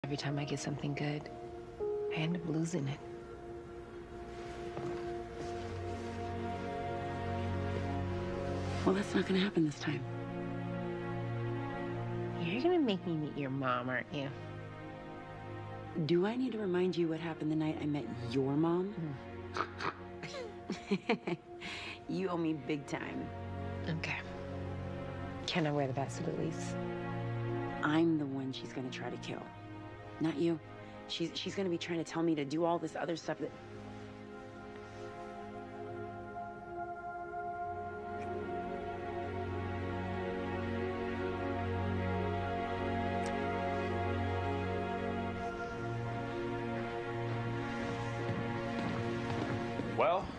Every time I get something good, I end up losing it. Well, that's not gonna happen this time. You're gonna make me meet your mom, aren't you? Do I need to remind you what happened the night I met your mom? You owe me big time. Okay. Can I wear the Bassett Elise? I'm the one she's gonna try to kill, not you. She's gonna be trying to tell me to do all this other stuff that... Well,